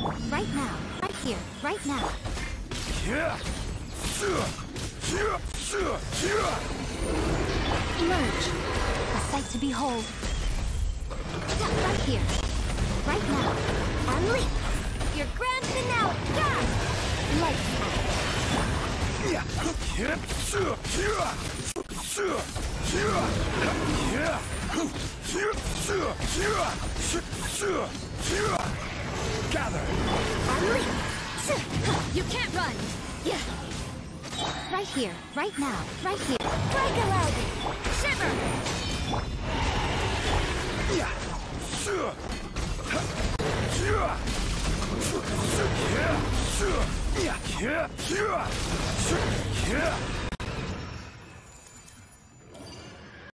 Right now. Right here. Right now. Emerge. A sight to behold. Right here. Right now. Unleash. Your grand finale. God! Light Gather. Unleash. You can't run. Yeah. Right here. Right now. Right here. Break a leg. Shiver. Yeah.